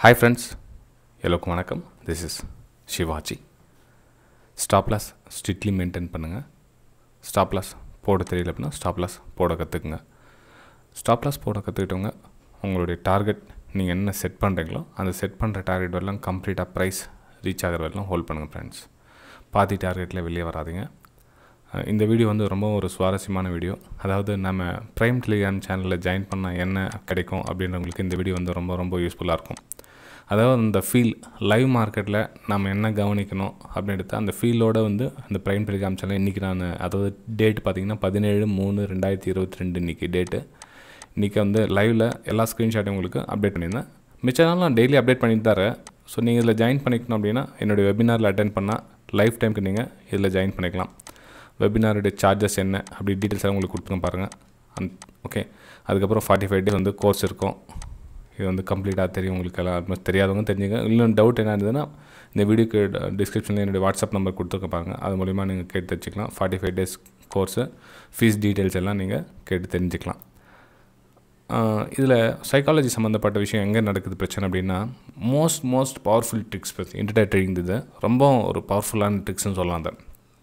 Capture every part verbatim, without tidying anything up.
Hi friends, எல்லாருக்கும் வணக்கம். This is Shivaji. Stop loss strictly maintain பண்ணுங்க. Stop loss போட தெரியல அப்படினா stop loss போட கத்துக்குங்க. Stop loss போட கத்துக்கிட்டவங்க உங்களுடைய டார்கெட் நீங்க என்ன செட் பண்றீங்களோ அந்த செட் பண்ற டார்கெட் வரலாம் கம்ப்ளீட்டா பிரைஸ் ரீச் ஆகற வரைக்கும் ஹோல்ட் பண்ணுங்க फ्रेंड्स. பாதி டார்கெட்ல வெளிய வராதீங்க. இந்த வீடியோ வந்து ரொம்ப ஒரு சுவாரஸ்யமான வீடியோ. அதாவது நம்ம பிரைம் டெலிகிராம் சேனல்ல ஜாயின் பண்ணா என்ன கிடைக்கும் அப்படின்றவங்களுக்கு இந்த வீடியோ வந்து ரொம்ப ரொம்ப யூஸ்ஃபுல்லா இருக்கும். அதாவது அந்த ஃபீல் லைவ் மார்க்கெட்டில் நம்ம என்ன கவனிக்கணும் அப்படின்றது அந்த ஃபீலோடு வந்து அந்த பிரைம் டெலிகிராம் சேனல் இன்றைக்கி நான் அதாவது டேட் பார்த்திங்கன்னா பதினேழு மூணு ரெண்டாயிரத்தி இருபத்தி ரெண்டு இன்றைக்கி டேட்டு. இன்றைக்கி வந்து லைவில் எல்லா ஸ்க்ரீன்ஷாட்டும் உங்களுக்கு அப்டேட் பண்ணியிருந்தேன். மிச்ச நாள் நான் டெய்லி அப்டேட் பண்ணிட்டு தரேன். ஸோ நீங்கள் இதில் ஜாயின் பண்ணிக்கணும் அப்படின்னா என்னுடைய வெபினாரில் அட்டென்ட் பண்ணால் லைஃப் டைமுக்கு நீங்கள் இதில் ஜாயின் பண்ணிக்கலாம். வெபினாருடைய சார்ஜஸ் என்ன அப்படி டீட்டெயில்ஸாக உங்களுக்கு கொடுத்துருங்க பாருங்கள். அந் ஓகே அதுக்கப்புறம் ஃபார்ட்டி ஃபைவ் டேஸ் வந்து கோர்ஸ் இருக்கும். இது வந்து கம்ப்ளீட்டாக தெரியும் உங்களுக்கு எல்லாம் தெரியாதவங்க தெரிஞ்சுங்க. இன்னும் டவுட் என்ன இருந்ததுன்னா இந்த வீடியோக்கு டிஸ்கிரிப்ஷனில் என்னுடைய வாட்ஸ்அப் நம்பர் கொடுத்துருக்க பாருங்கள். அது மூலிமா நீங்கள் கேட்டு தெரிஞ்சுக்கலாம். Forty five days course fee details எல்லாம் நீங்கள் கேட்டு தெரிஞ்சுக்கலாம். இதில் சைக்காலஜி சம்மந்தப்பட்ட விஷயம் எங்கே நடக்குது பிரச்சனை அப்படின்னா மோஸ்ட் மோஸ்ட் பவர்ஃபுல் ட்ரிக்ஸ் பற்றி இன்டர்டே ட்ரேடிங் இது ரொம்ப ஒரு பவர்ஃபுல்லான ட்ரிக்ஸ்னு சொல்லலாம். அந்த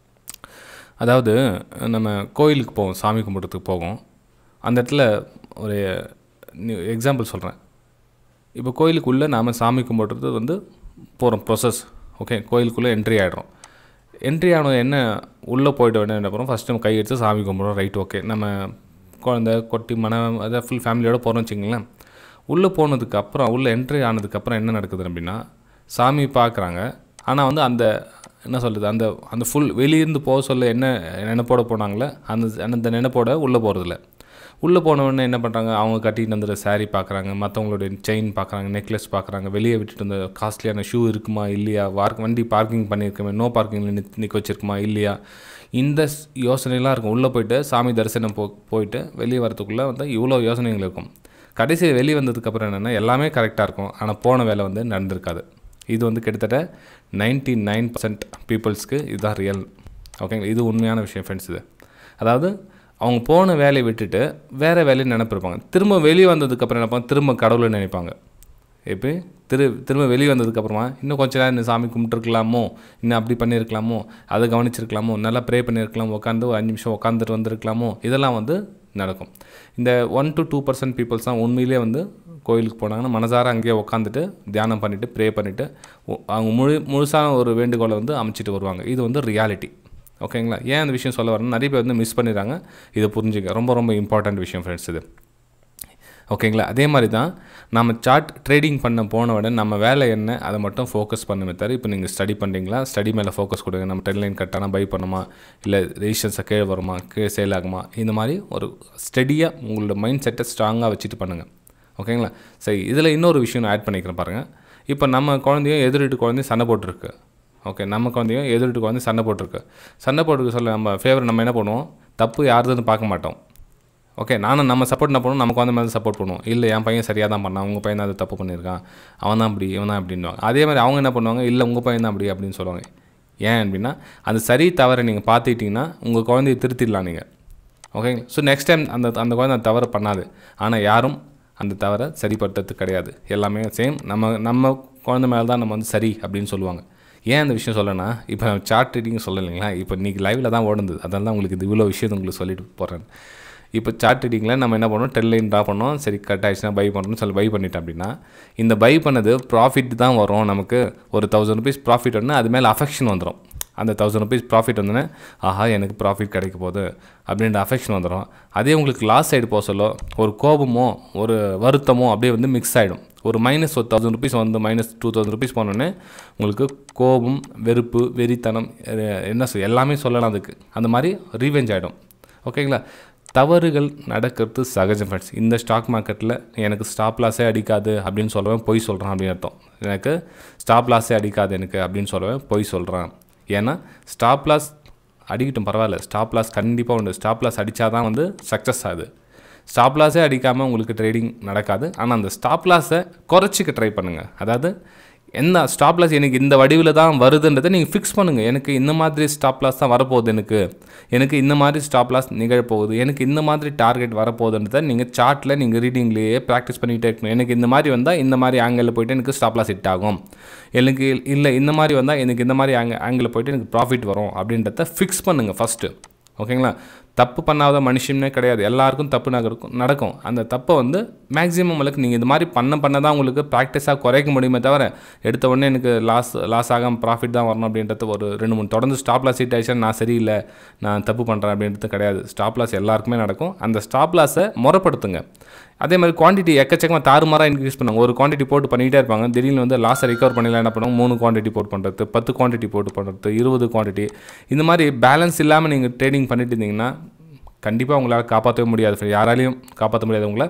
அதாவது நம்ம கோயிலுக்கு போவோம், சாமி கும்பிட்றதுக்கு போவோம். அந்த இடத்துல ஒரு எக்ஸாம்பிள் சொல்கிறேன். இப்போ கோயிலுக்குள்ளே நாம் சாமி கும்பிட்றது வந்து போகிறோம் ப்ரொசஸ். ஓகே கோயிலுக்குள்ளே என்ட்ரி ஆகிடும். என்ட்ரி ஆனது என்ன உள்ளே போய்ட்டு வேணும் என்ன பண்ணுறோம் ஃபஸ்ட்டு நம்ம கை எடுத்து சாமி கும்பிட்றோம். ரைட் ஓகே நம்ம குழந்தை கொட்டி மன அதாவது ஃபுல் ஃபேமிலியோடு போகிறோம்னு வச்சுங்களேன். உள்ளே போனதுக்கு அப்புறம் உள்ளே என்ட்ரி ஆனதுக்கப்புறம் என்ன நடக்குது அப்படின்னா சாமி பார்க்குறாங்க. ஆனால் வந்து அந்த என்ன சொல்கிறது அந்த அந்த ஃபுல் வெளியிருந்து போக சொல்ல என்ன நினைப்போட போனாங்களே அந்த அந்த நினைப்போட உள்ளே போகிறதில்ல. உள்ளே போனவொடனே என்ன பண்ணுறாங்க அவங்க கட்டிட்டு வந்துடுற சாரீ பார்க்குறாங்க, மற்றவங்களுடைய செயின் பார்க்குறாங்க, நெக்லஸ் பார்க்குறாங்க, வெளியே விட்டுட்டு வந்த காஸ்ட்லியான ஷூ இருக்குமா இல்லையா, வார்க் வண்டி பார்க்கிங் பண்ணியிருக்கோமே நோ பார்க்கிங்கில் நிக் நிற்க வச்சுருக்குமா இல்லையா, இந்த யோசனைலாம் இருக்கும். உள்ளே போய்ட்டு சாமி தரிசனம் போ போயிட்டு வெளியே வரத்துக்குள்ளே வந்து இவ்வளோ யோசனைகள் இருக்கும். கடைசி வெளியே வந்ததுக்கப்புறம் என்னென்னா எல்லாமே கரெக்டாக இருக்கும். ஆனால் போன வேலை வந்து நடந்திருக்காது. இது வந்து கிட்டத்தட்ட நைன்டி நைன் பர்சன்ட் பீப்புள்ஸ்க்கு இதுதான் ரியல். ஓகேங்களா, இது உண்மையான விஷயம் ஃப்ரெண்ட்ஸ். இது அதாவது அவங்க போன வேலையை விட்டுட்டு வேறு வேலையை நினைப்பிருப்பாங்க. திரும்ப வெளியே வந்ததுக்கப்புறம் நினைப்பாங்க திரும்ப கடவுளை நினைப்பாங்க. இப்போ திரு திரும்ப வெளியே வந்ததுக்கப்புறமா இன்னும் கொஞ்ச நேரம் இந்த சாமி கும்பிட்டுருக்கலாமோ, இன்னும் அப்படி பண்ணியிருக்கலாமோ, அதை கவனிச்சிருக்கலாமோ, நல்லா ப்ரே பண்ணியிருக்கலாமோ, உட்காந்து ஒரு அஞ்சு நிமிஷம் உட்காந்துட்டு வந்திருக்கலாமோ, இதெல்லாம் வந்து நடக்கும். இந்த one to two percent peoples தான் உண்மையிலே வந்து கோயிலுக்கு போனாங்கன்னா மனசார அங்கேயே உட்காந்துட்டு தியானம் பண்ணிவிட்டு ப்ரே பண்ணிவிட்டு அவங்க முழு முழுசான ஒரு வேண்டுகோளை வந்து அமைச்சிட்டு வருவாங்க. இது வந்து ரியாலிட்டி. ஓகேங்களா, ஏன் அந்த விஷயம் சொல்ல வரேன்னா நிறைய பேர் வந்து மிஸ் பண்ணிடுறாங்க. இதை புரிஞ்சுக்க ரொம்ப ரொம்ப இம்பார்ட்டண்ட் விஷயம் ஃப்ரெண்ட்ஸ் இது. ஓகேங்களா, அதே மாதிரி தான் நம்ம சார்ட் ட்ரேடிங் பண்ண போன உடனே நம்ம வேலை என்ன அதை மட்டும் ஃபோக்கஸ் பண்ணுமே தவிர இப்போ நீங்கள் ஸ்டடி பண்ணுறீங்களா ஸ்டடி மேலே ஃபோக்கஸ் கொடுங்க. நம்ம ட்ரெண்ட் லைன் கட்டானா பை பண்ணுமா இல்லை ரெசிஸ்டன்ஸை கீழே வருமா கீழே சேல் ஆகுமா, இந்த மாதிரி ஒரு ஸ்டடியாக உங்களோட மைண்ட் செட்டை ஸ்ட்ராங்காக வச்சுட்டு பண்ணுங்கள். ஓகேங்களா, சரி இதில் இன்னொரு விஷயம் நான் ஆட் பண்ணிக்கிறேன் பாருங்கள். இப்போ நம்ம குழந்தையும் எதிரிட்டு குழந்தையும் சண்டை போட்டிருக்கு. ஓகே நம்ம குழந்தையும் எதிர்ட்டு குழந்தை சண்டை போட்டிருக்கு. சண்டை போட்டுருக்கு சொல்ல நம்ம ஃபேவர் நம்ம என்ன பண்ணுவோம், தப்பு யாருதுன்னு பார்க்க மாட்டோம். ஓகே நானும் நம்ம சப்போர்ட் என்ன பண்ணுவோம், நம்ம குழந்தை மேலே சப்போர்ட் பண்ணுவோம். இல்லை என் பையன் சரியாக தான் பண்ணான், உங்கள் பையன் தான் அது தப்பு பண்ணியிருக்கான், அவன் தான் அப்படி இவன் தான் அப்படின்வாங்க. அதே மாதிரி அவங்க என்ன பண்ணுவாங்க, இல்லை உங்கள் பையன் தான் அப்படி அப்படின்னு சொல்லுவாங்க. ஏன் அப்படின்னா அந்த சரி தவறை நீங்கள் பார்த்துக்கிட்டிங்கன்னா உங்கள் குழந்தைய திருத்திடலாம் நீங்கள். ஓகேங்க, ஸோ நெக்ஸ்ட் டைம் அந்த அந்த குழந்தை அந்த தவறை பண்ணாது. ஆனால் யாரும் அந்த தவறை சரிப்படுத்துறது கிடையாது. எல்லாமே சேம் நம்ம நம்ம குழந்தை மேலே தான் நம்ம வந்து சரி அப்படின்னு சொல்லுவாங்க. ஏன் அந்த விஷயம் சொல்லனா இப்போ நான் சார்ட் ட்ரேடிங் சொல்லலைங்களா, இப்போ இன்றைக்கி லைவில் தான் ஓடுது. அதனால தான் உங்களுக்கு இது இவ்வளோ விஷயத்தை உங்களுக்கு சொல்லிட்டு போகிறேன். இப்போ சார்ட் ட்ரேடிங்கில் நம்ம என்ன பண்ணோம், டென் லைன் ட்ரா பண்ணோம், சரி கட் ஆகிடுச்சுன்னா பை பண்ணுறோம்னு சொல்லி பை பண்ணிட்டேன் அப்படின்னா இந்த பை பண்ணது ப்ராஃபிட் தான் வரும். நமக்கு ஒரு தௌசண்ட் ருபீஸ் ப்ராஃபிட் வந்து அது மேலே அஃபெக்ஷன் வந்துடும். அந்த தௌசண்ட் ருபீஸ் ப்ராஃபிட் வந்தோன்னே ஆஹா எனக்கு ப்ராஃபிட் கிடைக்க போகுது அப்படின்ற அஃபெக்ஷன் வந்துடும். அதே உங்களுக்கு லாஸ் சைடு போக சொல்ல ஒரு கோபமோ ஒரு வருத்தமோ அப்படியே வந்து மிக்ஸ் ஆகிடும். ஒரு மைனஸ் ஒரு தௌசண்ட் ருபீஸ் வந்து மைனஸ் டூ தௌசண்ட் ருபீஸ் போனோடனே உங்களுக்கு கோபம் வெறுப்பு வெறித்தனம் என்ன சொல் எல்லாமே சொல்லலாம். அதுக்கு அந்த மாதிரி ரீவெஞ்ச் ஆகிடும். ஓகேங்களா, தவறுகள் நடக்கிறது சகஜம் ஃப்ரெண்ட்ஸ். இந்த ஸ்டாக் மார்க்கெட்டில் எனக்கு ஸ்டாப் லாஸே அடிக்காது அப்படின்னு சொல்லுவேன் பொய் சொல்கிறான் அப்படின்னு அர்த்தம். எனக்கு ஸ்டாப் லாஸே அடிக்காது எனக்கு அப்படின்னு சொல்லுவேன் பொய் சொல்கிறான். ஏன்னா ஸ்டாப் லாஸ் அடிக்கட்டும் பரவாயில்ல, ஸ்டாப் லாஸ் கண்டிப்பாக உண்டு. ஸ்டாப் லாஸ் அடித்தா தான் வந்து சக்ஸஸ் ஆகுது. ஸ்டாப் லாஸே அடிக்காமல் உங்களுக்கு ட்ரேடிங் நடக்காது. ஆனால் அந்த ஸ்டாப் லாஸை குறைச்சிக்க ட்ரை பண்ணுங்கள். அதாவது என்ன ஸ்டாப் லாஸ் எனக்கு இந்த வடிவில் தான் வருதுன்றதை நீங்கள் ஃபிக்ஸ் பண்ணுங்கள். எனக்கு இந்த மாதிரி ஸ்டாப் லாஸ் தான் வரப்போகுது, எனக்கு எனக்கு இந்த மாதிரி ஸ்டாப் லாஸ் நிகழப்போகுது, எனக்கு இந்த மாதிரி டார்கெட் வரப்போகுதுன்றதை நீங்கள் சார்ட்டில் நீங்கள் ரீடிங்லேயே ப்ராக்டிஸ் பண்ணிகிட்டே இருக்கணும். எனக்கு இந்த மாதிரி வந்தால் இந்த மாதிரி ஆங்கிளில் போய்ட்டு எனக்கு ஸ்டாப் லாஸ் ஹிட் ஆகும், எனக்கு இல்லை இந்த மாதிரி வந்தால் எனக்கு இந்த மாதிரி ஆங்க ஆங்கிளில் போய்ட்டு எனக்கு ப்ராஃபிட் வரும் அப்படின்றத ஃபிக்ஸ் பண்ணுங்கள் ஃபஸ்ட்டு. ஓகேங்களா? தப்பு பண்ணாத மனுஷனே கிடையாது, எல்லாருக்கும் தப்பு நடக்கும் நடக்கும் அந்த தப்பை வந்து மேக்ஸிமம் உங்களுக்கு நீங்கள் இது மாதிரி பண்ண பண்ண தான் உங்களுக்கு ப்ராக்டிஸாக குறைக்க முடியுமே தவிர எடுத்த உடனே எனக்கு லாஸ் லாஸ் ஆகாமல் ப்ராஃபிட் தான் வரணும் அப்படின்றது ஒரு ரெண்டு மூணு தொடர்ந்து ஸ்டாப் லாஸ் ஹிட் ஆயிடுச்சா நான் சரியில்லை நான் தப்பு பண்ணுறேன் அப்படின்றது கிடையாது. ஸ்டாப் லாஸ் எல்லாருக்குமே நடக்கும். அந்த ஸ்டாப் லாஸை முறைப்படுத்துங்க. அதே மாதிரி குவான்டிட்டி எக்கச்சக்கமாக தாறுமாறாக இன்க்ரீஸ் பண்ணுவாங்க. ஒரு குவான்டிட்டி போட்டு பண்ணிகிட்டே இருப்பாங்க, திடீர்னு வந்து லாஸை ரிகவர் பண்ணலாம் என்ன பண்ணுவாங்க, மூணு குவான்டிட்டி போட்டு பண்ணுறது, பத்து குவான்டிட்டி போட்டு பண்ணுறது, இருபது குவான்டிட்டி, இந்த மாதிரி பேலன்ஸ் இல்லாமல் நீங்கள் ட்ரேடிங் பண்ணிட்டு இருந்தீங்கன்னா கண்டிப்பாக உங்களால் காப்பாற்றவே முடியாது, யாராலையும் காப்பாற்ற முடியாது உங்களை.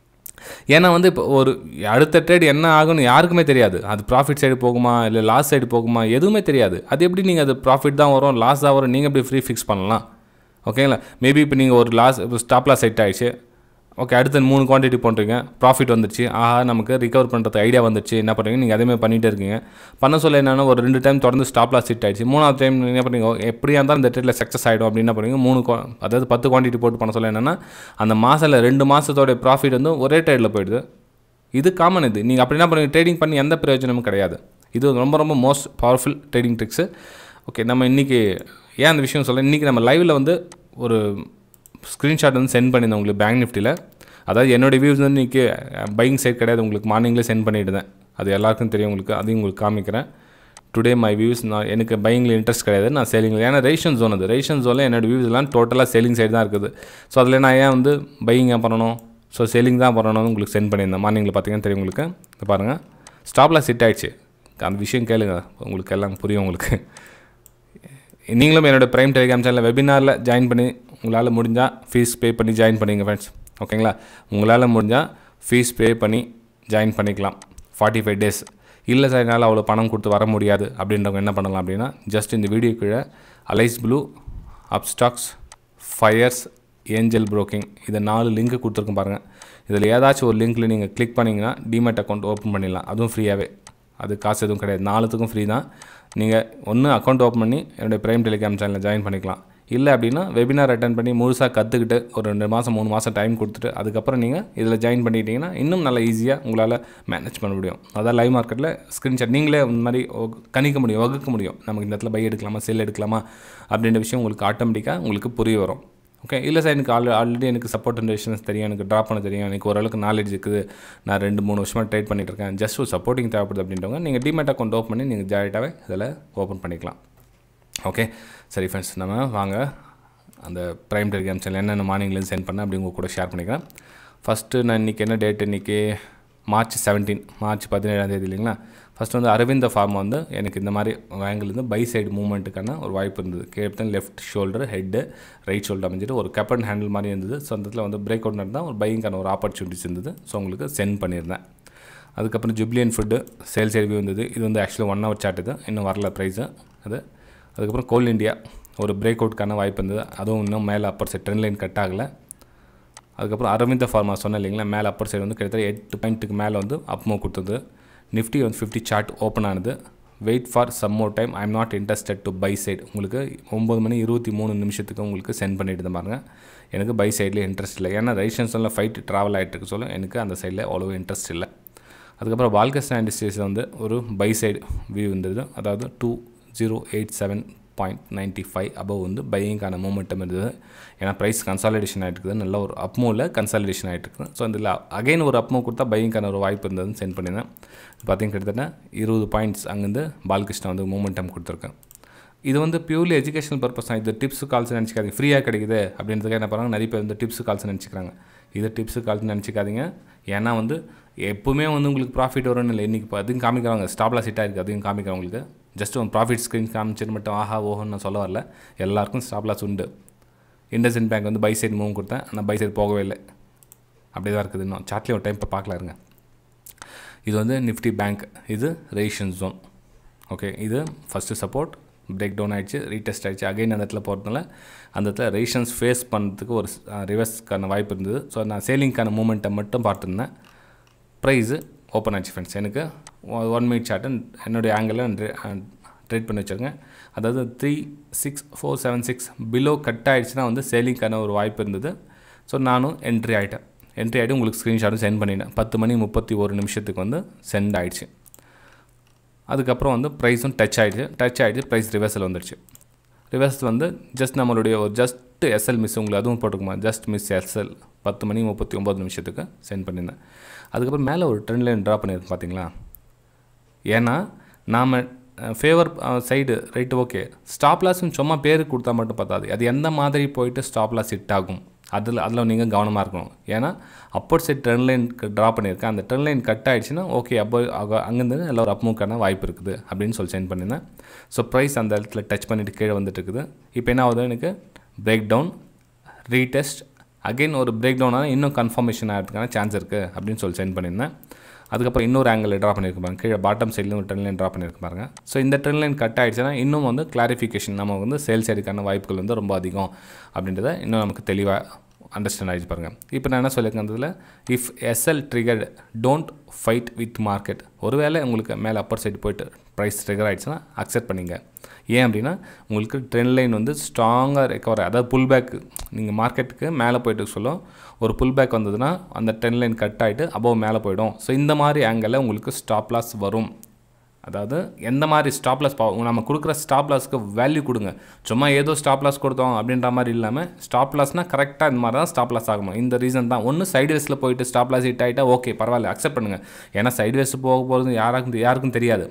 ஏன்னா வந்து இப்போ ஒரு அடுத்த ட்ரேட் என்ன ஆகும்னு யாருக்குமே தெரியாது. அது ப்ராஃபிட் சைடு போகுமா இல்லை லாஸ் சைடு போகுமா எதுவுமே தெரியாது. அது எப்படி நீங்கள் அது ப்ராஃபிட் தான் வரும் லாஸ் தான் வரும் நீங்கள் எப்படி ஃப்ரீ ஃபிக்ஸ் பண்ணலாம்? ஓகேங்களா? மேபி இப்போ நீங்கள் ஒரு லாஸ் இப்போ ஸ்டாப் லாஸ் செட் ஆகிடுச்சு, ஓகே அடுத்த மூணு குவான்டிட்டி பண்ணுறீங்க, ப்ராஃபிட் வந்துடுச்சு, ஆஹா நமக்கு ரிகவர் பண்ணுறது ஐடியா வந்துடுச்சு, என்ன பண்ணுறீங்க நீங்கள் அதேமாதிரி பண்ணிகிட்டே இருக்கீங்க. பண்ண சொல்ல என்னென்னா ஒரு ரெண்டு டைம் தொடர்ந்து ஸ்டாப் லாஸ் ஹிட் ஆகிடுச்சு, மூணாவது டைம் என்ன பண்ணுறீங்க எப்படியா இருந்தாலும் இந்த ட்ரேட்டில் சக்ஸஸ் ஆகிடும் அப்படின்னு என்ன பண்ணுறீங்க, மூணு அதாவது பத்து குவான்டிட்டி போட்டு பண்ண சொல்ல என்னென்னா அந்த மாதத்தில் ரெண்டு மாதத்தோடைய ப்ராஃபிட் வந்து ஒரே ட்ரேடில் போயிடுது. இது காமன். இது நீங்கள் அப்படி என்ன பண்ணுறீங்க, ட்ரேடிங் பண்ணி எந்த பிரயோஜனமும் கிடையாது. இது ரொம்ப ரொம்ப most powerful trading tricks. Okay, நம்ம இன்றைக்கி ஏன் அந்த விஷயம் சொல்ல, இன்றைக்கி நம்ம லைவில் வந்து ஒரு ஸ்க்ரீன்ஷாட் வந்து சென்ட் பண்ணியிருந்தேன் உங்களுக்கு பேங்க் நிஃப்டியில். அதாவது என்னோடய வியூஸ் வந்து இன்றைக்கி பையிங் சைட் கிடையாது, உங்களுக்கு மார்னிங்லேயே சென்ட் பண்ணிவிடுதேன், அது எல்லாருக்கும் தெரியும் உங்களுக்கு, அதையும் உங்களுக்கு காமிக்கிறேன். டுடே மை வியூஸ் நான் எனக்கு பையிங்கில் இன்ட்ரெஸ்ட் கிடையாது, நான் சேலிங்கில், ஏன்னா ரேஷன் ஜோன் அது ரேஷன் ஜோனில் என்னோடய வியூஸ்லாம் டோட்டலாக சேலிங் சைடு தான் இருக்குது. ஸோ அதில் நான் ஏன் வந்து பையிங் ஏன் பண்ணணும், ஸோ சேலிங் தான் பண்ணணும்னு உங்களுக்கு சென்ட் பண்ணியிருந்தேன். மார்னிங்கில் பார்த்தீங்கன்னா தெரியும் உங்களுக்கு. இப்போ பாருங்கள் ஸ்டாப்லாம் செட் ஆகிடுச்சு, அந்த விஷயம் கேளுங்க உங்களுக்கு எல்லாம் புரியும் உங்களுக்கு. நீங்களும் என்னோடய ப்ரைம் டெலிகிராம் சேனலில் வெபினாரில் ஜாயின் பண்ணி உங்களால் முடிஞ்சால் ஃபீஸ் பே பண்ணி ஜாயின் பண்ணிங்க ஃப்ரெண்ட்ஸ். ஓகேங்களா? உங்களால் முடிஞ்சால் ஃபீஸ் பே பண்ணி ஜாயின் பண்ணிக்கலாம் ஃபார்ட்டி ஃபைவ் டேஸ். இல்லை சார் என்னால் அவ்வளோ பணம் கொடுத்து வர முடியாது அப்படின்றவங்க என்ன பண்ணலாம் அப்படின்னா, ஜஸ்ட் இந்த வீடியோ கீழே Alice Blue, Upstox, Fyers, Angel Broking இதை நாலு லிங்க்கு கொடுத்துருக்கும் பாருங்கள். இதில் ஏதாச்சும் ஒரு லிங்க்கில் நீங்கள் கிளிக் பண்ணிங்கன்னா டிமேட் அக்கௌண்ட் ஓப்பன் பண்ணிடலாம், அதுவும் ஃப்ரீயாகவே, அது காசு எதுவும் கிடையாது, நாலுத்துக்கும் ஃப்ரீ தான். நீங்கள் ஒன்று அக்கௌண்ட் ஓப்பன் பண்ணி என்னுடைய ப்ரைம் டெலிகிராம் சேனலில் ஜாயின் பண்ணிக்கலாம். இல்லை அப்படின்னா வெபினார் அட்டன் பண்ணி முழுசாக கற்றுக்கிட்டு ஒரு ரெண்டு மாதம் மூணு மாதம் டைம் கொடுத்துட்டு அதுக்கப்புறம் நீங்கள் இதில் ஜாயின் பண்ணிட்டீங்கன்னா இன்னும் நல்லா ஈஸியாக உங்களால் மேனேஜ் பண்ண முடியும். அதாவது லைவ் மார்க்கெட்டில் ஸ்க்ரீன்ஷாட் நீங்களே இந்த மாதிரி கணிக்க முடியும், வகுக்க முடியும், நமக்கு இந்த இடத்துல பை எடுக்கலாமா செல் எடுக்கலாமா அப்படின்ற விஷயம் உங்களுக்கு ஆட்டோமேட்டிக்காக உங்களுக்கு புரிய வரும். ஓகே, இல்லை சார் எனக்கு ஆல் ஆல்ரெடி எனக்கு சப்போர்ட் இன்டெக்ஷன்ஸ் தெரியும், எனக்கு ட்ராப் பண்ண தெரியும், எனக்கு ஓரளவுக்கு நாலேஜ் இருக்குது, நான் ரெண்டு மூணு வருஷமாக ட்ரேட் பண்ணிட்டு இருக்கேன், ஜஸ்ட் ஒரு சப்போர்ட்டிங் தேவைப்படுது அப்படின்றவங்க நீங்கள் டிமேட் அக்கௌண்ட் ஓப்பன் பண்ணி நீங்கள் டேரெக்டாகவே இதில் ஓப்பன் பண்ணிக்கலாம். ஓகே சரி ஃப்ரெண்ட்ஸ், நம்ம வாங்க அந்த ப்ரைம் டெலிகிராம் சேனல் என்னென்ன மார்னிங்லேருந்து சென்ட் பண்ணேன் அப்படி உங்கள் கூட ஷேர் பண்ணிக்கிறேன். ஃபஸ்ட்டு நான் இன்றைக்கி என்ன டேட், இன்றைக்கி மார்ச் செவன்டீன் மார்ச் பதினேழாம் தேதி இல்லைங்களா. ஃபஸ்ட்டு வந்து அரவிந்த ஃபார்மா வந்து எனக்கு இந்த மாதிரி ஆங்கிலேருந்து பை சைடு மூவ்மெண்ட்டுக்கான ஒரு வாய்ப்பு இருந்தது. Captain left shoulder head right shoulder அமைஞ்சிட்டு ஒரு கப் அண்ட் ஹேண்டில் மாதிரி இருந்தது. ஸோ அந்த இடத்துல வந்து பிரேக் அவுட் நடந்தால் ஒரு பையிங்கான ஒரு ஆப்பர்ச்சுனிட்டிஸ் இருந்தது. ஸோ உங்களுக்கு சென்ட் பண்ணியிருந்தேன். அதுக்கப்புறம் ஜுப்ளியன் ஃபுட்டு சேல்ஸ் ரிவ்யூ இருந்தது. இது வந்து ஆக்சுவலாக ஒன் ஹவர் சார்ட், இது இன்னும் வரல ப்ரைஸு அது. அதுக்கப்புறம் கோல் இண்டியா ஒரு பிரேக் அவுட்கான வாய்ப்பு இருந்தது, அதுவும் இன்னும் மேலே upper side trend line cut ஆகலை. அதுக்கப்புறம் அரவிந்த ஃபார்மா சொன்னேன் இல்லைங்களா, மேலே அப்பர் சைடு வந்து கிட்டத்தட்ட எட்டு பாயிண்ட்டுக்கு மேலே வந்து அப் மூவ் கொடுத்தது. நிஃப்டி வந்து ஃபிஃப்டி சார்ட் ஓப்பன் ஆனது. Wait for some more time, I am not interested to buy side. உங்களுக்கு ஒம்பது மணி இருபத்தி மூணு நிமிஷத்துக்கு உங்களுக்கு சென்ட் பண்ணிட்டு பாருங்க. எனக்கு பை சைடில் இன்ட்ரெஸ்ட் இல்லை, ஏன்னா ரைஷன்ஸில் ஃபைட் ட்ராவல் ஆகிட்டு இருக்கு சொல்ல எனக்கு அந்த சைடில் அவ்வளோ இன்ட்ரெஸ்ட் இல்லை. அதுக்கப்புறம் பால்கஸ் இண்டஸ்ட்ரீஸில் வந்து ஒரு பை சைடு வியூ இருந்தது, அதாவது two zero eight seven point ninety five above வந்து பையிங்கான மூமெண்டம் இருந்தது. ஏன்னா ப்ரைஸ் கன்சாலிடேஷன் ஆகிட்டு இருக்குது, நல்ல ஒரு அப் மூவில் கன்சாலிடேஷன் ஆகிட்டு இருக்குது. ஸோ அதில் அகைன் ஒரு அப் மூவ் கொடுத்தா பையிங்கான ஒரு வாய்ப்பு இருந்ததுன்னு சென்ட் பண்ணியிருந்தேன். பார்த்தீங்கன்னா கிட்டத்தட்ட இருபது பாயிண்ட்ஸ் அங்கேருந்து பால்கிருஷ்ணா வந்து மூமெண்டம் கொடுத்துருக்கேன். இது வந்து பியூர்லி எஜுகேஷனல் பர்பஸ் தான். இது டிப்ஸு கால்ஸ் நினச்சிக்காதீங்க, ஃப்ரீயாக கிடைக்குது அப்படின்றதுக்காக என்ன பண்ணுறாங்க, நிறைய பேர் வந்து டிப்ஸு கால்ஸ் நினச்சிக்கிறாங்க. இது டிப்ஸு கால்ஸ் நினச்சிக்காதீங்க. ஏன்னா வந்து எப்போவுமே வந்து உங்களுக்கு ப்ராஃபிட் வரும்னு இல்லை. இன்றைக்கி இப்போ அதையும் காமிக்கிறாங்க, ஸ்டாப்லாம் செட் ஆகிருக்கு, அதையும் காமிக்கிறேன் உங்களுக்கு. ஜஸ்ட் ஒரு ப்ராஃபிட் ஸ்க்ரீன் காமிச்சிட்டு மட்டும் ஆஹா ஓஹோன்னு நான் சொல்ல வரல, எல்லாருக்கும் ஸ்டாப் லாஸ் உண்டு. இண்டஸ்இண்ட் பேங்க் வந்து பை சைடு மூவ் கொடுத்தேன், ஆனால் பை சைடு போகவே இல்லை, அப்படியே தான் இருக்குது. இன்னும் சார்ட்லேயும் ஒரு டைம் இப்போ பார்க்கலாம் இருங்க. இது வந்து நிஃப்டி பேங்க், இது ரேஷன் ஜோன். ஓகே, இது ஃபஸ்ட்டு சப்போர்ட் பிரேக் டவுன் ஆகிடுச்சு, ரீடெஸ்ட் ஆகிடுச்சு. அகைன் அந்த இடத்துல போகிறதுனால அந்த இடத்துல ரேஷன்ஸ் ஃபேஸ் பண்ணுறதுக்கு ஒரு ரிவர்ஸ்க்கான வாய்ப்பு இருந்தது. ஸோ நான் சேலிங்க்கான மூமெண்ட்டை மட்டும் பார்த்துருந்தேன். ப்ரைஸு ஓப்பன் ஆச்சு ஃப்ரெண்ட்ஸ். எனக்கு ஒன் மினிட் சார்ட்டு என்னுடைய ஆங்கிளில் ட்ரேட் பண்ணி வச்சுருங்க. அதாவது three six four seven six below cut ஆகிடுச்சுன்னா வந்து சேலிங்க்கான ஒரு வாய்ப்பு இருந்தது. ஸோ நானும் என்ட்ரி ஆகிட்டேன். என்ட்ரி ஆகிட்டு உங்களுக்கு ஸ்க்ரீன்ஷாட்டும் சென்ட் பண்ணிட்டேன். பத்து மணி முப்பத்தி ஒரு நிமிஷத்துக்கு வந்து சென்ட் ஆகிடுச்சு. அதுக்கப்புறம் வந்து ப்ரைஸும் டச் ஆகிடுச்சு. டச் ஆகிடுச்சு ப்ரைஸ் ரிவர்ஸில் வந்துடுச்சு. ரிவர்ஸில் வந்து ஜஸ்ட் நம்மளுடைய ஒரு ஜஸ்ட் எஸ்எல் மிஸ், உங்களுக்கு அதுவும் போட்டுக்குமா, ஜஸ்ட் மிஸ் எஸ்எல் பத்து மணி முப்பத்தி ஒம்பது நிமிஷத்துக்கு சென்ட் பண்ணியிருந்தேன். அதுக்கப்புறம் மேலே ஒரு ட்ரெண்ட் லைன் ட்ரா பண்ணியிருக்கேன் பார்த்தீங்களா. ஏன்னா நாம் favour side right okay, stop லாஸ்ன்னு சும்மா பேருக்கு கொடுத்தா மட்டும் பார்த்தாது, அது எந்த மாதிரி போயிட்டு ஸ்டாப் லாஸ் ஹிட் ஆகும் அதில் அதில் நீங்கள் கவனமாக இருக்கணும். ஏன்னா upward side trend line draw பண்ணியிருக்கேன். அந்த ட்ரெண்ட் லைன் கட் ஆகிடுச்சுன்னா ஓகே, அப்போ அங்கேருந்து எல்லாம் ஒரு அப்மூக்கான வாய்ப்பு இருக்குது அப்படின்னு சொல்லி சென்ட் பண்ணியிருந்தேன். ஸோ ப்ரைஸ் அந்த இடத்துல டச் பண்ணிவிட்டு கீழே வந்துட்டு இருக்குது. இப்போ என்ன ஆகுது, எனக்கு பிரேக் டவுன், ரீடெஸ்ட், அகெயின் ஒரு பிரேக் டவுன் ஆனால் இன்னும் கன்ஃபர்மேஷன் ஆகிறதுக்கான சான்ஸ் இருக்குது அப்படின்னு சொல்லி சென்ட் பண்ணியிருந்தேன். அதுக்கப்புறம் இன்னொரு ஆங்கிள் ட்ரா பண்ணியிருக்க பாருங்க, கீழே பாட்டம் சைடில் ஒரு ட்ரெண்ட் லைன் ட்ரா பண்ணியிருக்க பாருங்க. ஸோ இந்த ட்ரெண்ட் லைன் கட் ஆகிடுச்சுன்னா இன்னும் வந்து கிளாரிஃபிகேஷன், நம்ம வந்து சேல்ஸ் சைடுக்கான வாய்ப்புகள் வந்து ரொம்ப அதிகம் அப்படின்றத இன்னும் நமக்கு தெளிவாக அண்டர்ஸ்டாண்ட் ஆகிடுச்சு பாருங்கள். இப்போ நான் என்ன சொல்லியிருக்கேன், if SL triggered don't fight with market. ஒருவேளை உங்களுக்கு மேலே அப்பர் சைடு போய்ட்டு ப்ரைஸ் ட்ரிகர் ஆகிடுச்சுன்னா அக்செப்ட் பண்ணிங்க. ஏன் அப்படின்னா உங்களுக்கு ட்ரெண்ட் லைன் வந்து ஸ்ட்ராங்காக ரெக்கவர், அதாவது புல் பேக், நீங்கள் மார்க்கெட்டுக்கு மேலே போய்ட்டு சொல்லும் ஒரு புல் பேக் வந்ததுன்னா அந்த ட்ரெண்ட் லைன் கட் ஆகிட்டு அபோவ் மேலே போய்டும். ஸோ இந்த மாதிரி ஆங்கிளில் உங்களுக்கு ஸ்டாப் லாஸ் வரும். அதாவது எந்த மாதிரி ஸ்டாப் லாஸ் நம்ம கொடுக்குற ஸ்டாப் லாஸ்க்கு வேல்யூ கொடுங்க. சும்மா ஏதோ ஸ்டாப் லாஸ் கொடுத்தோம் அப்படின்ற மாதிரி இல்லாமல் ஸ்டாப் லாஸ்னால் கரெக்டாக இந்த மாதிரி தான் ஸ்டாப் லாஸ் ஆகணும். இந்த ரீசன் தான். ஒன்று சைட்வேஸில் போயிட்டு ஸ்டாப் லாஸ் ஹிட் ஆகிட்டா ஓகே பரவாயில்ல, அக்செப்ட் பண்ணுங்கள். ஏன்னா சைட்வேஸ் போக போகிறது யாருக்கும் யாருக்கும் தெரியாது.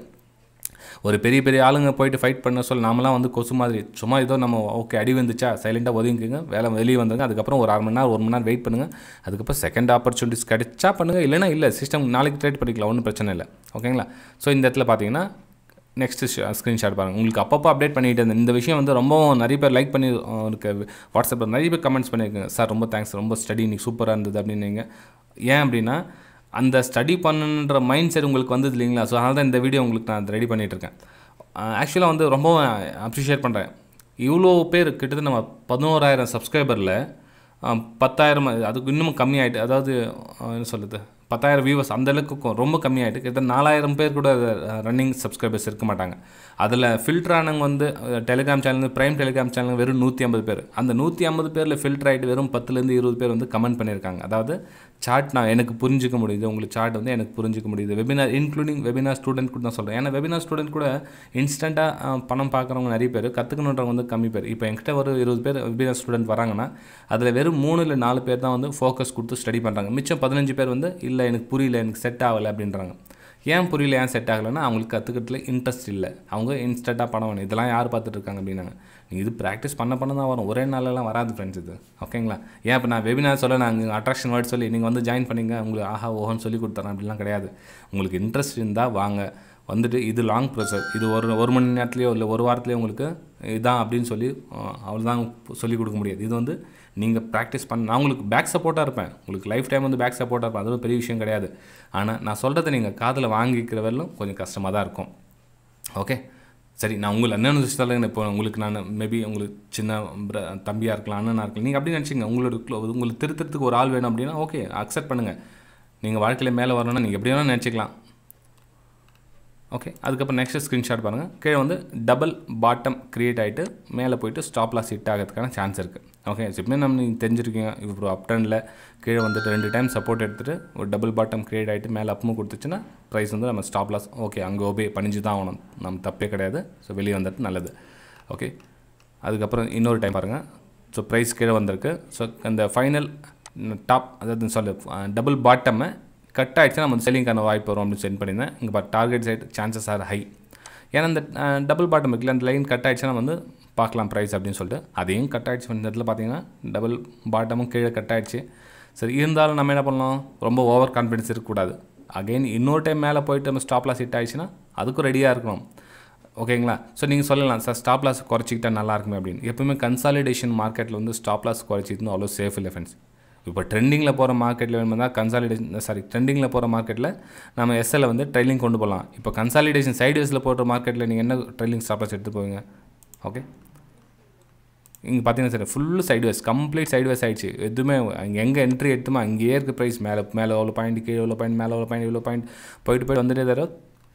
ஒரு பெரிய பெரிய ஆளுங்க போயிட்டு ஃபைட் பண்ண சொல்ல நாமலாம் வந்து கொசு மாதிரி சும்மா ஏதோ நம்ம ஓகே அடி வந்துச்சா சைலண்ட்டாக ஒதுங்கிங்க, வேலை வெளியே வந்துங்க. அதுக்கப்புறம் ஒரு அரை மணி நேரம் ஒரு மணி நேரம் வெயிட் பண்ணுங்கள். அதுக்கப்புறம் செகண்ட் ஆப்பர்ச்சுனிட்டிஸ் கிடைச்சா பண்ணுங்கள், இல்லைனா இல்லை சிஸ்டம் நாளைக்கு ட்ரேட் பண்ணிக்கலாம், ஒன்றும் பிரச்சனை இல்லை. ஓகேங்களா. ஸோ இந்த இடத்துல பார்த்தீங்கன்னா நெக்ஸ்ட்டு ஸ்க்ரீன்ஷாட் பாருங்கள். உங்களுக்கு அப்பப்போ அப்டேட் பண்ணிகிட்டு இருந்தேன். இந்த விஷயம் வந்து ரொம்பவும் நிறைய பேர் லைக் பண்ணி இருக்க, வாட்ஸ்அப்பில் நிறைய பேர் கமெண்ட்ஸ் பண்ணியிருக்கேங்க, சார் ரொம்ப தேங்க்ஸ், ரொம்ப ஸ்டடி இன்னைக்கு சூப்பராக இருந்தது அப்படின்னீங்க. ஏன் அப்படின்னா அந்த ஸ்டடி பண்ணுன்ற மைண்ட் செட் உங்களுக்கு வந்தது இல்லைங்களா. ஸோ அதனால தான் இந்த வீடியோ உங்களுக்கு நான் ரெடி பண்ணிகிட்ருக்கேன். ஆக்சுவலாக வந்து ரொம்பவும் அப்ரிஷியேட் பண்ணுறேன். இவ்வளோ பேர் கிட்டத்தட்ட நம்ம பதினோராயிரம் சப்ஸ்கிரைபரில் பத்தாயிரம், அதுக்கு இன்னமும் கம்மியாகிட்டு, அதாவது என்ன சொல்லுது, பத்தாயிரம் வியூவர்ஸ் அந்தளவுக்கு ரொம்ப கம்மியாகிட்டு, கிட்டத்தட்ட நாலாயிரம் பேர் கூட ரன்னிங் சப்ஸ்கிரைபர்ஸ் இருக்க மாட்டாங்க. அதில் ஃபில்டரானவங்க வந்து Telegram channel, prime Telegram channel வெறும் நூற்றி ஐம்பது பேர். அந்த நூற்றி ஐம்பது பேரில் ஃபில்டர் ஆகிட்டு வெறும் பத்துலேருந்து இருபது பேர் வந்து கமெண்ட் பண்ணியிருக்காங்க. அதாவது சார்ட் நான் எனக்கு புரிஞ்சிக்க முடியுது, உங்களுக்கு சார்ட் வந்து எனக்கு புரிஞ்சிக்க முடியுது. வெபினார் இன்க்ளூடிங் வெபினார் ஸ்டூடெண்ட் கூட தான் சொல்கிறேன். ஏன்னா வெபினார் ஸ்டூடெண்ட் கூட இன்ஸ்டண்ட்டாக பணம் பார்க்குறவங்க நிறைய பேர், கற்றுக்கணுன்றவங்க வந்து கம்மி பேர். இப்போ என்கிட்ட ஒரு இருபது பேர் வெபினார் ஸ்டூடெண்ட் வராங்கன்னா அதில் வெறும் மூணு இல்லை நாலு பேர் தான் வந்து ஃபோக்கஸ் கொடுத்து ஸ்டடி பண்ணுறாங்க. மிச்சம் பதினஞ்சு பேர் வந்து இல்லை எனக்கு புரியல, எனக்கு செட் ஆகலை அப்படின்றாங்க. ஏன் புரியல, ஏன் செட் ஆகலைன்னா அவங்களுக்கு கற்றுக்கிறதுல இன்ட்ரெஸ்ட் இல்லை. அவங்க இன்ஸ்டண்ட்டாக பணம் வேணும். இதெல்லாம் யார் பார்த்துட்டு இருக்காங்க அப்படின்னாங்க. நீங்கள் இது ப்ராக்டிஸ் பண்ண பண்ண தான் வரும், ஒரே நாளெல்லாம் வராது ஃப்ரெண்ட்ஸ் இது. ஓகேங்களா. ஏன் இப்போ நான் வெபினார் சொல்ல நாங்கள் அட்ராக்ஷன் வேர்ட் சொல்லி நீங்கள் வந்து ஜாயின் பண்ணிங்க உங்களுக்கு ஆஹா ஓஹோன்னு சொல்லி கொடுத்துறேன் அப்படிலாம் கிடையாது. உங்களுக்கு இன்ட்ரெஸ்ட் இருந்தால் வாங்க, வந்துட்டு இது லாங் ப்ரொசஸ், இது ஒரு ஒரு மணி நேரத்துலையோ இல்லை ஒரு வாரத்துலேயோ உங்களுக்கு இதான் அப்படின்னு சொல்லி அவ்வளோதான் சொல்லிக் கொடுக்க முடியாது. இது வந்து நீங்கள் ப்ராக்டிஸ் பண்ண, நான் உங்களுக்கு பேக் சப்போர்ட்டாக இருப்பேன், உங்களுக்கு லைஃப் டைம் வந்து பேக் சப்போர்ட்டாக இருப்பேன், அது ஒரு பெரிய விஷயம் கிடையாது. ஆனால் நான் சொல்கிறத நீங்கள் காதில் வாங்கிக்கிற வரலும் கொஞ்சம் கஷ்டமாக தான் இருக்கும். ஓகே சரி, நான் உங்களை அண்ணன் விஷயத்தில் இப்போ உங்களுக்கு நான் மேபி உங்களுக்கு சின்ன தம்பியாக இருக்கலாம், அண்ணனாக இருக்கலாம், நீங்கள் அப்படி நினச்சிங்க. உங்களுக்கு உங்களுக்கு திருத்தறதுக்கு ஒரு ஆள் வேணும் அப்படின்னா ஓகே அக்செப்ட் பண்ணுங்கள். நீங்கள் வாழ்க்கையில் மேலே வரணும்னா நீங்கள் எப்படி வேணால் நினச்சிக்கலாம். ஓகே. அதுக்கப்புறம் நெக்ஸ்ட் ஸ்க்ரீன்ஷாட் பாருங்கள். கீழே வந்து டபுள் பாட்டம் க்ரியேட் ஆகிட்டு மேலே போய்ட்டு ஸ்டாப் லாஸ் ஹிட் ஆகிறதுக்கான சான்ஸ் இருக்குது. ஓகே. எப்பவுமே நம்ம நீங்கள் தெரிஞ்சிருக்கீங்க, இப்போ அப் ட்ரெண்டில் கீழே வந்துட்டு ரெண்டு டைம் சப்போர்ட் எடுத்துகிட்டு ஒரு டபுள் பாட்டம் க்ரியேட் ஆகிட்டு மேலே அப்பும் கொடுத்துச்சுன்னா ப்ரைஸ் வந்து நம்ம ஸ்டாப் லாஸ் ஓகே அங்கே ஓபே பணிஞ்சு தான் ஆகணும், நம்ம தப்பே கிடையாது. ஸோ வெளியே வந்துட்டு நல்லது. ஓகே. அதுக்கப்புறம் இன்னொரு டைம் பாருங்கள். ஸோ ப்ரைஸ் கீழே வந்திருக்கு. ஸோ அந்த ஃபைனல் டாப், அதாவது சொல்லு டபுள் பாட்டமை கட் ஆகிடுச்சுன்னா நம்ம செல்லிங்கான வாய்ப்பு வரும் அப்படின்னு சென்ட் பண்ணியிருந்தேன். இங்கே but target side chances are high. ஏன்னா இந்த டபுள் பாட்டம் இருக்குல்ல, அந்த லைன் கட் ஆகிடுச்சுன்னா வந்து பார்க்கலாம் ப்ரைஸ் அப்படின்னு சொல்லிட்டு அதையும் கட் ஆகிடுச்சு. இந்த இடத்துல பார்த்தீங்கன்னா டபுள் பாட்டமும் கீழே கட் ஆகிடுச்சு. சரி, இருந்தாலும் நம்ம என்ன பண்ணலாம், ரொம்ப ஓவர் கான்ஃபிடன்ஸ் இருக்கக்கூடாது. அகெயின் இன்னொரு டைம் மேலே போய்ட்டு நம்ம ஸ்டாப் லாஸ் ஹிட் ஆகிடுச்சுன்னா அதுக்கும் ரெடியாக இருக்கணும். ஓகேங்களா. ஸோ நீங்கள் சொல்லலாம் சார் ஸ்டாப் லாஸ் குறைச்சிக்கிட்டா நல்லா இருக்குமே அப்படின்னு. எப்பவுமே கன்சாலிடேஷன் மார்க்கெட்டில் வந்து ஸ்டாப் லாஸ் குறைச்சிட்டு அவ்வளோ சேஃப் இல்லை ஃப்ரெண்ட்ஸ். இப்போ ட்ரெண்டிங்கில் போகிற மார்க்கெட்டில் வேணும்னா கன்சாலிடேஷன் சாரி ட்ரெண்டிங்கில் போகிற மார்க்கெட்டில் நம்ம எஸ்எல்லை வந்து ட்ரெயிலிங் கொண்டு போகலாம். இப்போ கன்சாலிடேஷன் சைட்வேஸில் போடுற மார்க்கெட்டில் நீங்கள் என்ன ட்ரெயிலிங் ஸ்டாப் லாஸ் எடுத்து போவீங்க. ஓகே. இங்கே பார்த்தீங்கன்னா sir full sideways, complete sideways ஆகிடுச்சு. எதுவுமே அங்கே எங்கே என்ட்ரி எடுத்துமா அங்கேயே இருக்குது ப்ரைஸ். மேலே மேலே எவ்வளோ பாயிண்ட், கீழே எவ்வளோ பாயிண்ட், மேலே எவ்வளோ பாயிண்ட், இவ்வளோ பாயிண்ட் போயிட்டு போயிட்டு வந்துட்டே தர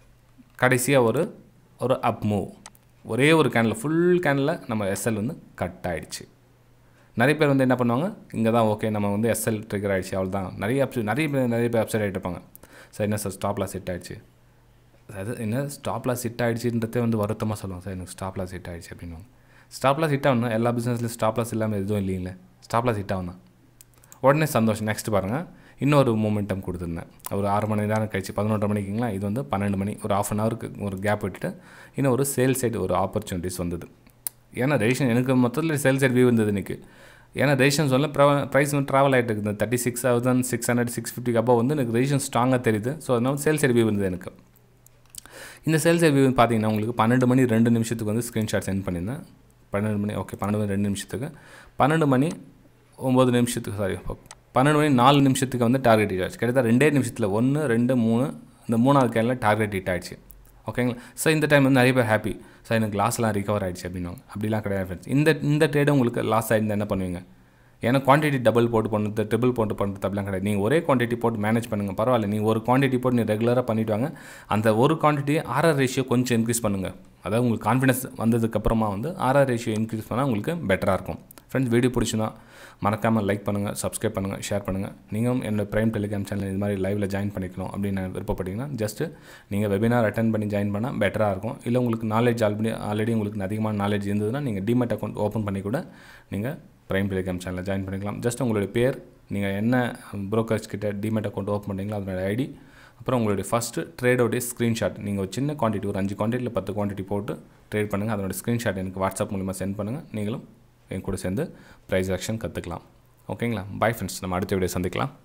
கடைசியாக ஒரு ஒரு அப் மூவ், ஒரே ஒரு கேனில் ஃபுல் கேனில் நம்ம எஸ்எல் வந்து கட் ஆகிடுச்சு. நிறைய பேர் வந்து என்ன பண்ணுவாங்க, இங்கே தான் ஓகே நம்ம வந்து எஸ்எல் ட்ரிகர் ஆகிடுச்சு அவ்வளோ தான். நிறைய அப்ஸ் நிறைய பேர் நிறைய பேர் அப்சைட் ஆகிட்டு இருப்பாங்க. சார் என்ன சார் ஸ்டாப் லாஸ் ஹிட் ஆகிடுச்சு, அது என்ன ஸ்டாப் லாஸ் ஹிட் ஆகிடுச்சுன்றதே வந்து வருத்தமாக சொல்லுவாங்க. சார் எனக்கு ஸ்டாப் லாஸ் ஹிட் ஆகிடுச்சு அப்படின்வாங்க. ஸ்டாப் லாஸ் ஹிட் ஆகணும், எல்லா பிஸ்னஸ்லையும் ஸ்டாப் லாஸ் இல்லாமல் எதுவும் இல்லைங்களே. ஸ்டாப் லாஸ் ஹிட் ஆகணும் உடனே சந்தோஷம். நெக்ஸ்ட் பாருங்கள், இன்னொரு மூமெண்டம் கொடுத்துருந்தேன். ஒரு ஆறு மணி நேரம் கழிச்சு பதினொன்றரை மணிக்குங்களா, இது வந்து பன்னெண்டு மணி, ஒரு ஆஃப் அன் ஹவருக்கு ஒரு கேப் விட்டுட்டு இன்னும் ஒரு சேல் சைடு ஒரு ஆப்பர்ச்சுனிட்டிஸ் வந்தது. ஏன்னா ரெஜிஷன் எனக்கு மொத்தத்தில் சேல் சைடு வியூ வந்தது இன்றைக்கி. ஏன்னா ரெஜிஷன் சொல்ல ப்ரைஸ் வந்து ட்ராவல் ஆகிட்டு இருக்குது, thirty six thousand six hundred six ஃபிஃப்டிக்கு அப்போ வந்து எனக்கு ரெஜிஷன் ஸ்ட்ராங்காக தெரியுது. ஸோ அதனால சேல் சைடு வியூ வந்தது எனக்கு. இந்த சேல் சைடு வியூ பார்த்தீங்கன்னா உங்களுக்கு பன்னெண்டு மணி ரெண்டு நிமிஷத்துக்கு வந்து ஸ்க்ரீன்ஷாட் சென்ட் பண்ணியிருந்தேன். பன்னெண்டு மணி ஓகே பன்னெண்டு மணி ரெண்டு நிமிஷத்துக்கு, பன்னெண்டு மணி ஒம்பது நிமிஷத்துக்கு சாரி பன்னெண்டு மணி நாலு நிமிஷத்துக்கு வந்து டார்கெட் ஹிட் ஆகிடுச்சு. கிட்டத்தட்ட ரெண்டே நிமிஷத்தில் ஒன்று ரெண்டு மூணு இந்த மூணாவது கேனில் டார்கெட் ஹிட் ஆகிடுச்சு. ஓகேங்களா. ஸோ இந்த டைம் வந்து நிறைய பேர் ஹாப்பி, சார் எனக்கு லாஸ்லாம் ரிகவர் ஆகிடுச்சு அப்படின்வாங்க. அப்படிலாம் கிடையாது ஃப்ரெண்ட்ஸ். இந்த இந்த ட்ரேடு உங்களுக்கு லாஸ் ஆகிருந்தால் என்ன பண்ணுவீங்க? ஏன்னா குவான்டிட்டி டபுள் போட்டு பண்ணுறது ட்ரிபிள் போட்டு பண்ணுறது அப்படிலாம் கிடையாது. நீங்கள் ஒரே குவான்டிட்டி போட்டு மேனேஜ் பண்ணுங்கள், பரவாயில்ல. நீங்கள் ஒரு குவான்டிட்டி போட்டு நீங்கள் ரெகுலராக பண்ணிவிட்டு வாங்க. அந்த ஒரு குவான்டிட்டியை ஆர்ஆர் ரேஷியோ கொஞ்சம் இன்க்ரீஸ் பண்ணுங்கள். அதாவது உங்களுக்கு கான்ஃபிடன்ஸ் வந்ததுக்கப்புறமா வந்து ஆர்ஆர் ரேஷியோ இன்க்ரீஸ் பண்ணால் உங்களுக்கு பெட்டராக இருக்கும். ஃப்ரெண்ட்ஸ் வீடியோ பிடிச்சுன்னா மறக்காமல் லைக் பண்ணுங்கள், சப்ஸ்கிரைப் பண்ணுங்கள், ஷேர் பண்ணுங்கள். நீங்களும் என்னோட ப்ரைம் டெலிகிராம் சேனல் இது மாதிரி லைவில் ஜாயின் பண்ணிக்கணும் அப்படின்னு விருப்பப்பட்டீங்கன்னா ஜஸ்ட்டு நீங்கள் வெபினார் அட்டன் பண்ணி ஜாயின் பண்ணால் பெட்டராக இருக்கும். இல்லை உங்களுக்கு நாலேஜ் ஆல்ரெடி ஆல்ரெடி உங்களுக்கு அதிகமான நாலேஜ் இருந்ததுன்னா நீங்கள் டிமெட் அக்கௌண்ட் ஓப்பன் பண்ணி கூட நீங்கள் ப்ரைம் டெலிகிராம் சேனலில் ஜாயின் பண்ணிக்கலாம். ஜஸ்ட் உங்களுடைய பேர், நீங்கள் என்ன ப்ரோக்கர்ஸ் கிட்ட டிமெட் அக்கௌண்ட் ஓப்பன் பண்ணுறீங்களோ அதோட ஐடி, அப்புறம் உங்களுடைய ஃபஸ்ட்டு ட்ரேடோடைய ஸ்க்ரீன்ஷாட், நீங்கள் ஒரு சின்ன குவான்டிட்டி ஒரு அஞ்சு குவான்டிட்டியில் பத்து குவான்டிட்டி போட்டு ட்ரேட் பண்ணுங்கள். அதோட ஸ்க்ரீன்ஷாட் எனக்கு வாட்ஸ்அப் மூலிமா சென்ட் பண்ணுங்கள். நீங்களும் என் கூட சேர்ந்து ப்ரைஸ் ஆக்ஷன் கற்றுக்கலாம். ஓகேங்களா. பை ஃப்ரெண்ட்ஸ், நம்ம அடுத்த வீடியோ சந்திக்கலாம்.